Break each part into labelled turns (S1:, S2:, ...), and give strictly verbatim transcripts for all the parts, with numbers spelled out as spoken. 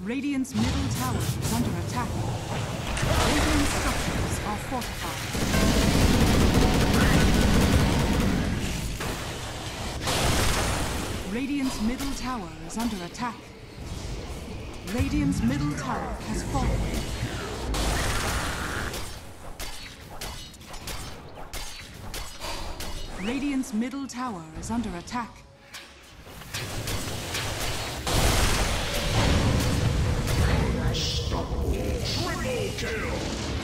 S1: Radiant's middle tower is under attack. Radiant structures are fortified. Radiant's middle tower is under attack. Radiant's middle tower has fallen. Radiant's middle tower is under attack.
S2: Triple kill!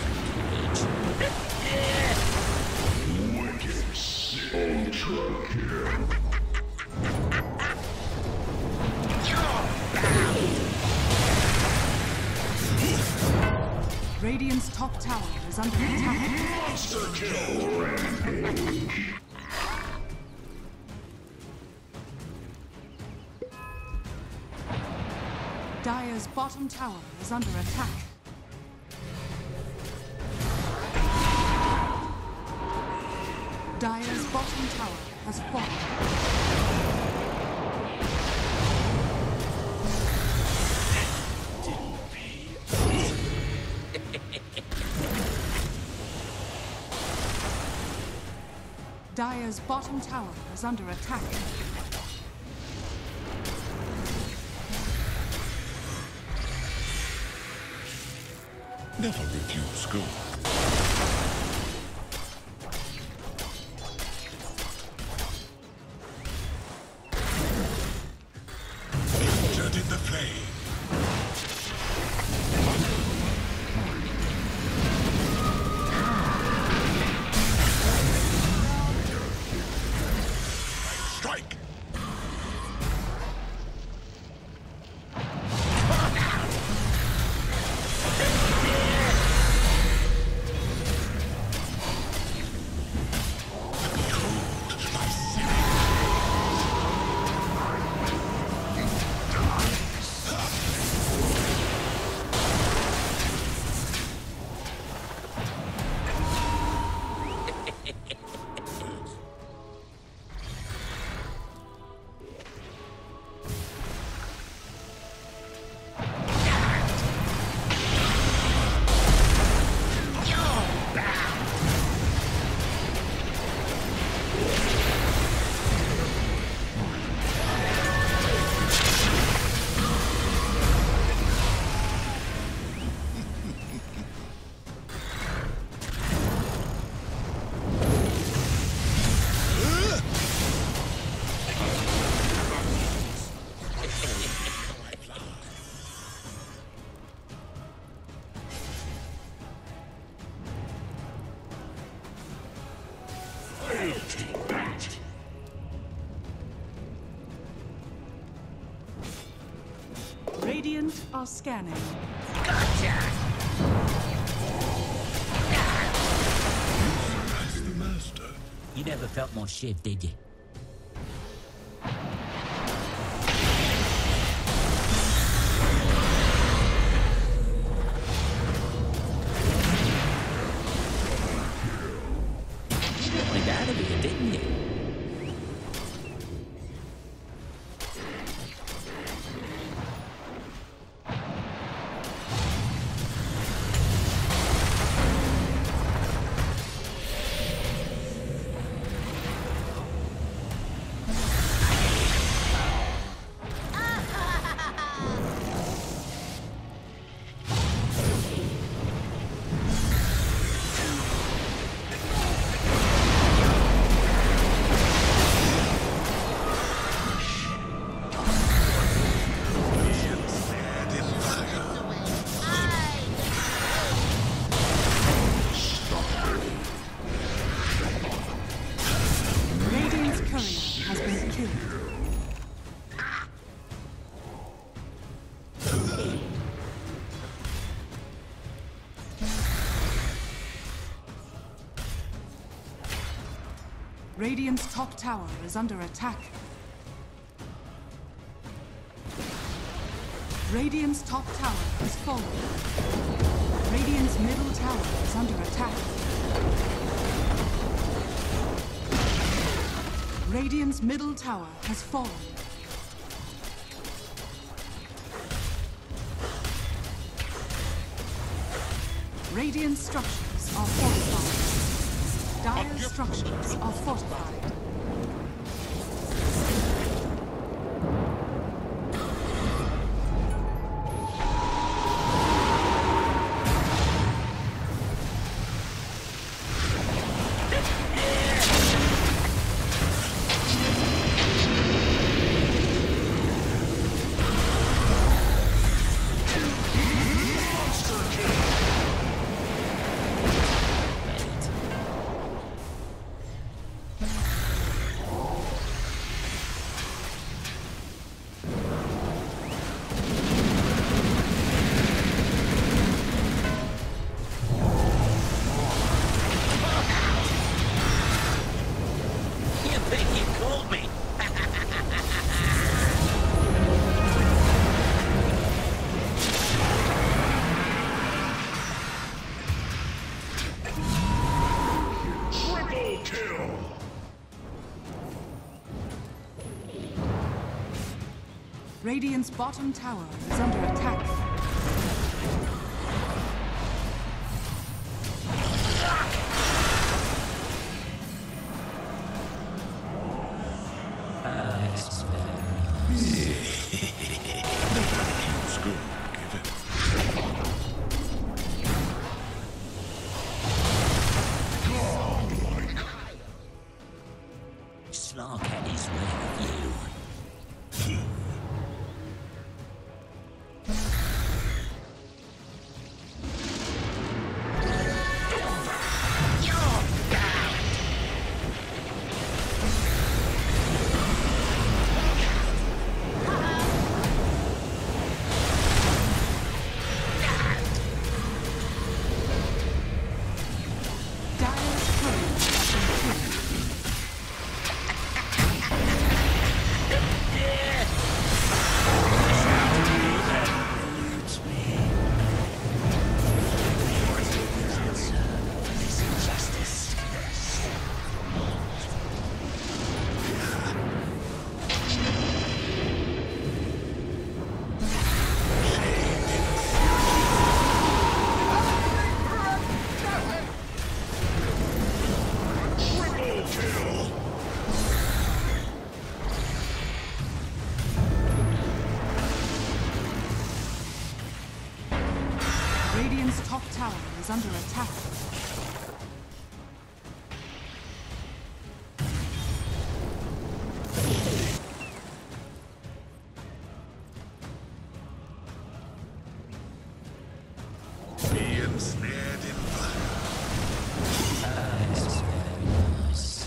S2: Wicked ultra kill.
S1: Radiant's top tower is under attack.
S2: Monster kill! Rampage.
S1: Dire's bottom tower is under attack. Dire's bottom tower has fallen. Dire's bottom tower is under attack.
S2: Never refuse school. Entered in the flame. Strike!
S1: Radiant are scanning.
S3: Gotcha!
S2: As the master.
S3: You never felt more shit, did you? Went out of it, didn't you?
S1: Radiant's top tower is under attack. Radiant's top tower has fallen. Radiant's middle tower is under attack. Radiant's middle tower has fallen. Radiant structures are fortified. Dire structures are fortified. Radiant's bottom tower is under attack.
S3: Slark had his way with you.
S1: Radiant's top tower is under attack.
S2: Be ensnared in fire.
S3: That's very nice.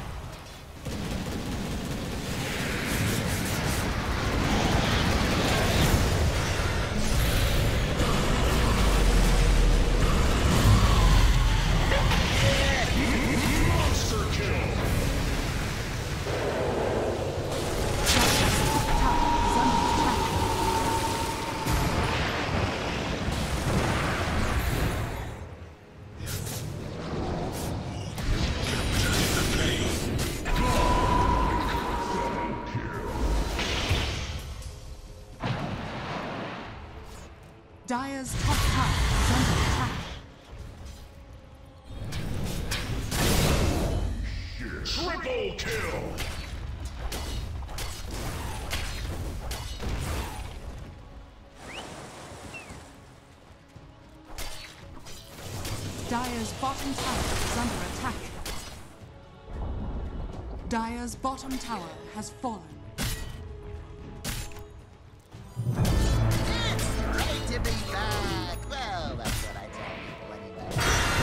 S1: Dire's top tower is under attack.
S2: Triple kill!
S1: Dire's bottom tower is under attack. Dire's bottom tower has fallen.
S4: Great to be back! Well, that's what I tell people anyway.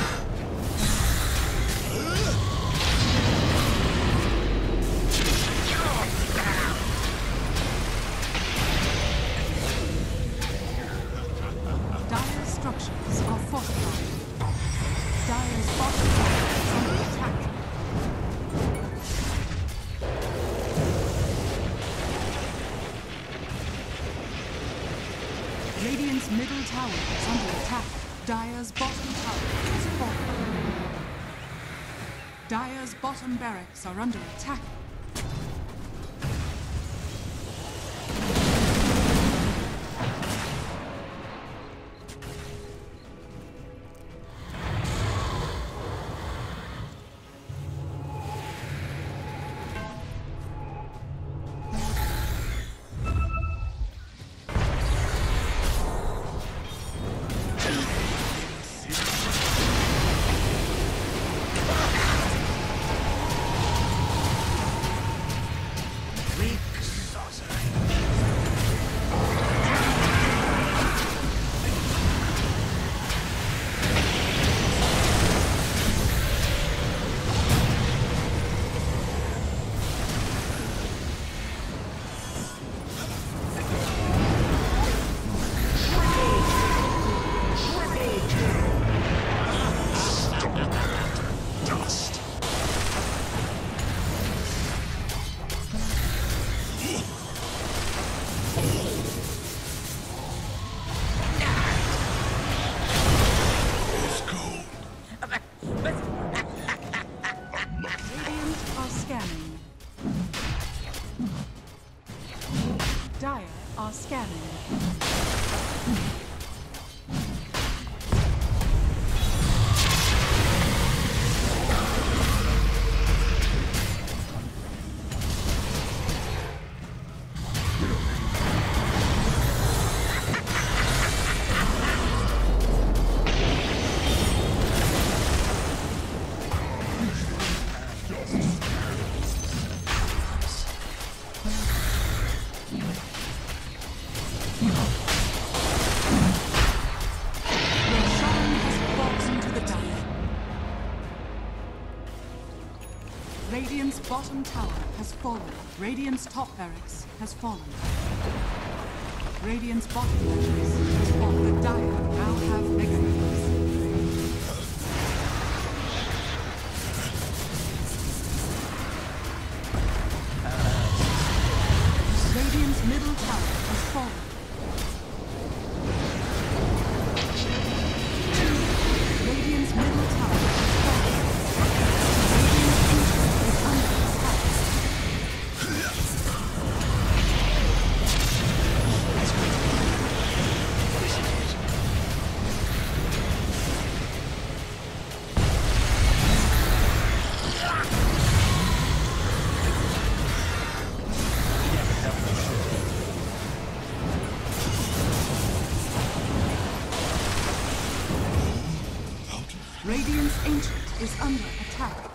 S1: Dire's structures are fortified. Dire's bottom tower is under attack. Radiant's middle tower is under attack. Dire's bottom tower has fallen. Dire's bottom barracks are under attack. are scanning. Radiant's bottom tower has fallen. Radiant's top barracks has fallen. Radiant's bottom barracks has fallen. The Dire now have mega heals. Radiant's middle tower has fallen. Radiant's middle tower has fallen. Radiant's Ancient is under attack.